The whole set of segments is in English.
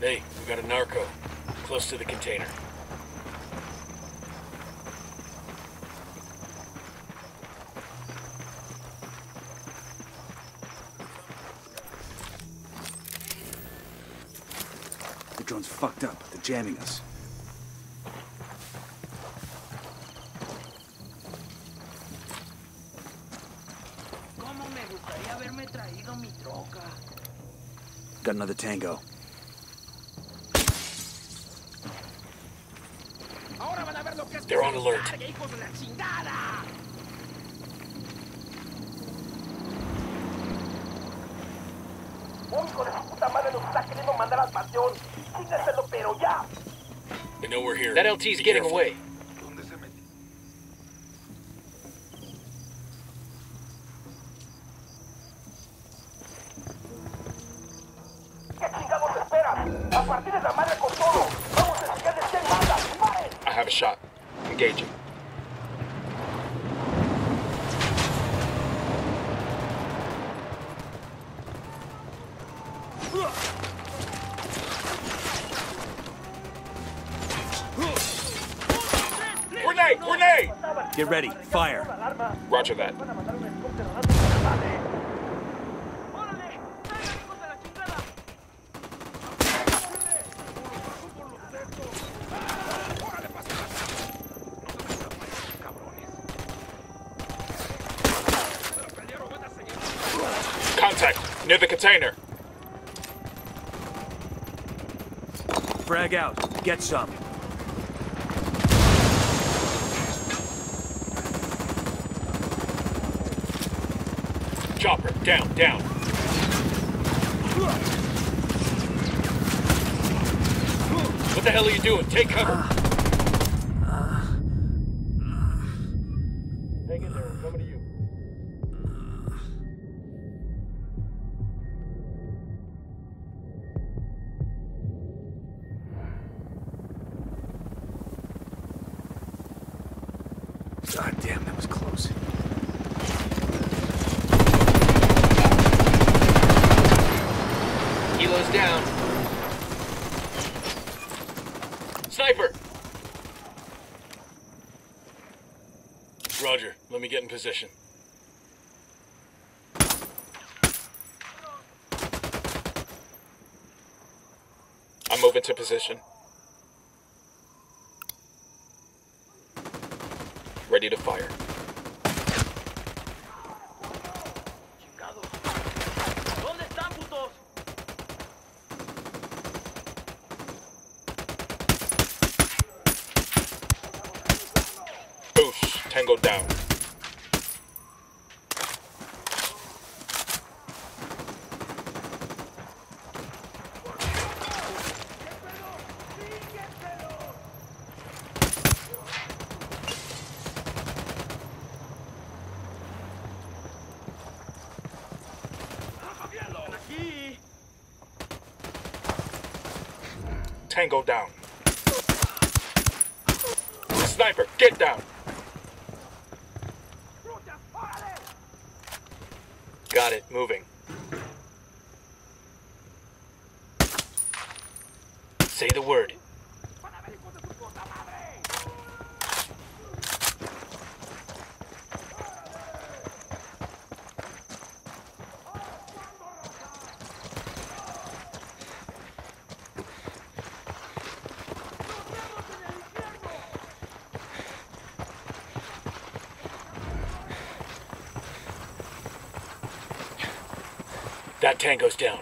Hey, we got a narco. Close to the container. The drone's fucked up. They're jamming us. ¿Cómo me gustaría haberme traído mi troca? Got another tango. Ahora van a ver lo que es. They're on alert. ¡Hijos de la chingada! Un hijo de su puta madre nos está queriendo mandar al panteón. Sígueselo, pero ya. They know we're here. That LT's Be getting careful. away. ¿Qué chingados esperas? A partir de la madre con todo. Vamos a enseñarles quién manda. ¡Disparen! I have a shot. Engaging. Grenade! Grenade! Get ready. Fire. Roger that. Van a mandar un helicóptero a darnos la madre. ¡Órale! ¡Traigan, hijos de la chingada! ¡Órale, pasa! Contact. Near the container. Frag out. Get some. Chopper, down, down. What the hell are you doing? Take cover. Hang in there. I'm coming to you. God damn, that was close. Kilo's down. Sniper! Roger. Let me get in position. I'm moving to position. Ready to fire. ¡Chingados! ¿Dónde están, putos? Boosh. Tango down. ¡Aquí! Tango down. Sniper, get down. ¡Truchas, órale! Got it. Moving. Say the word. ¡Van a ver, hijos de su puta madre! That tango's down.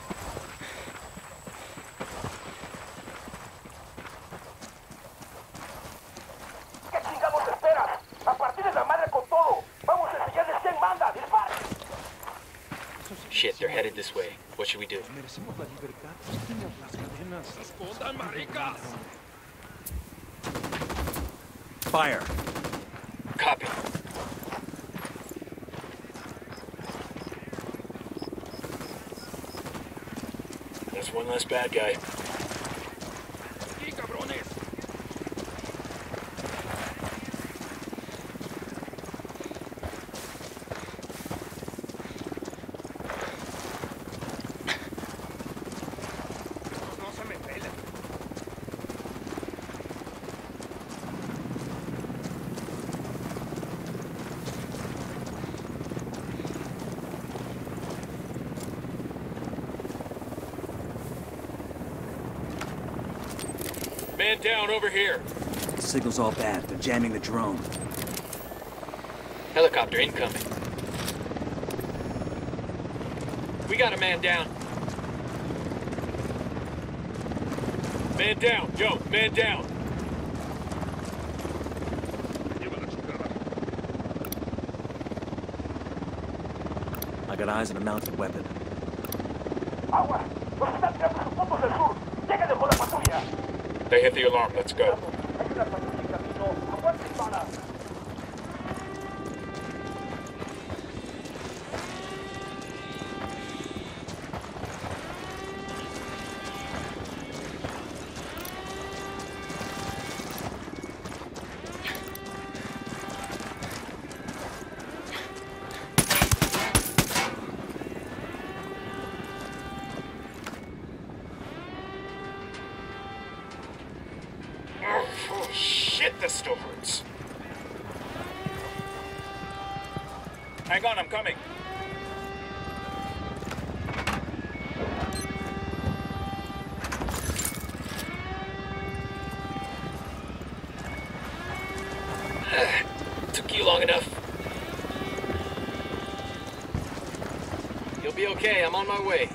¿Qué chingados esperas? A partir de la madre con todo. Vamos a enseñarles quién manda. ¡Disparen! Shit, they're headed this way. What should we do? Fire. Copy. That's one less bad guy. ¡Sí, cabrones! No se me Man down over here. The signal's all bad. They're jamming the drone. Helicopter incoming. We got a man down. Man down. Yo, man down. I got eyes on a mounted weapon. Agua. Nos están tirando sus puntos del sur. Lléguenle con la patrulla. They hit the alarm. Let's go. Hay una patrulla en camino. Aguanten balas. Oh, shit, this still hurts. Hang on, I'm coming. Took you long enough. You'll be okay. I'm on my way.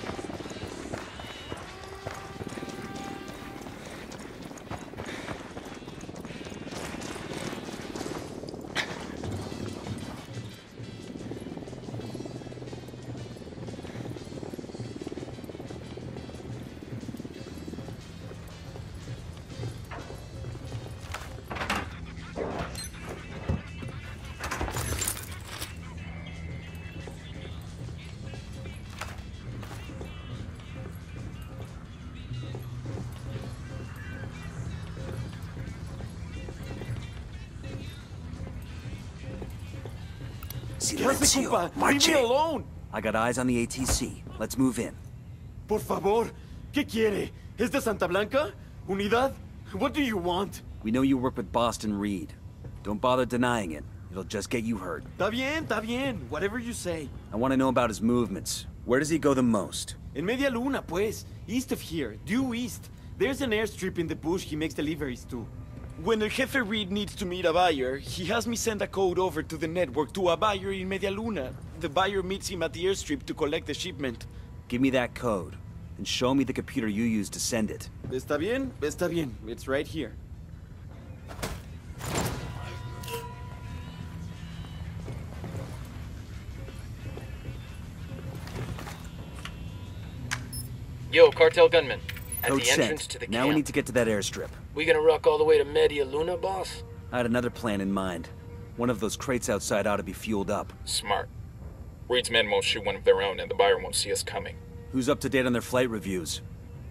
Silencio. Leave me alone. I got eyes on the ATC. Let's move in. Por favor. ¿Qué quiere? ¿Es de Santa Blanca? ¿Unidad? What do you want? We know you work with Boston Reed. Don't bother denying it. It'll just get you hurt. Está bien, está bien. Whatever you say. I want to know about his movements. Where does he go the most? En Media Luna, pues. East of here. Due east. There's an airstrip in the bush he makes deliveries to. When El Jefe Reed needs to meet a buyer, he has me send a code over to the network to a buyer in Media Luna. The buyer meets him at the airstrip to collect the shipment. Give me that code, and show me the computer you used to send it. ¿Está bien? Está bien. It's right here. Yo, cartel gunman. At Code the entrance sent. to the Now camp. we need to get to that airstrip. We gonna rock all the way to Media Luna, boss? I had another plan in mind. One of those crates outside ought to be fueled up. Smart. Reed's men won't shoot one of their own, and the buyer won't see us coming. Who's up to date on their flight reviews?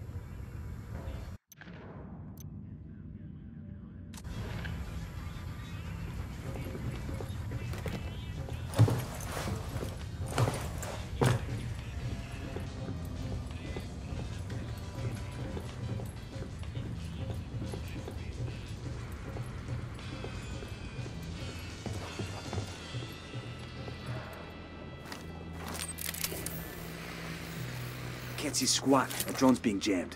Can't see squat. That drone's being jammed.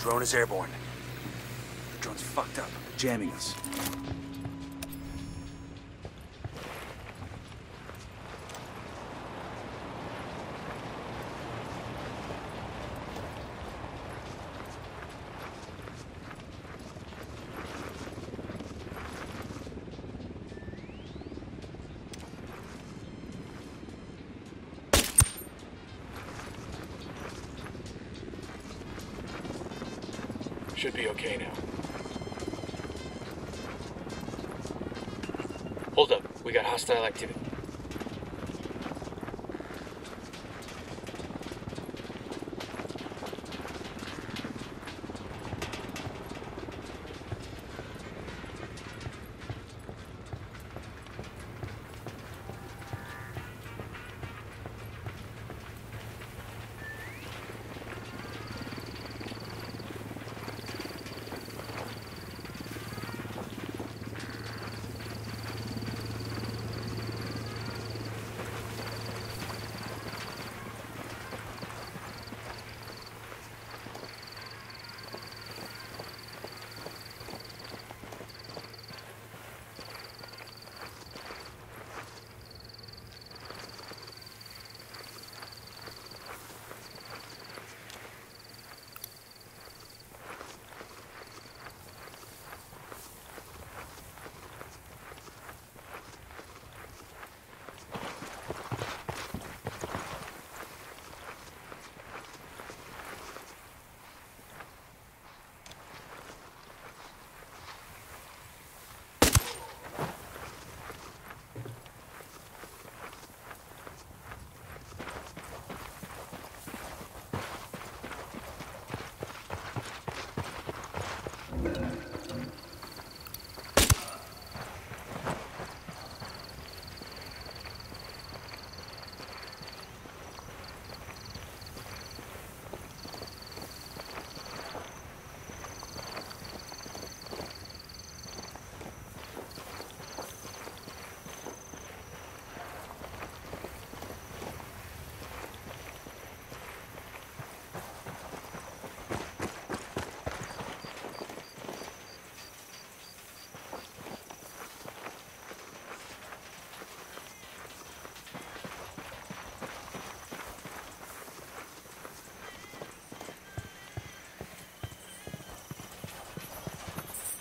Drone is airborne. Drone's fucked up, jamming us. Should be okay now. Hold up. We got hostile activity.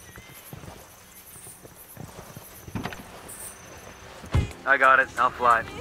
I got it. I'll fly.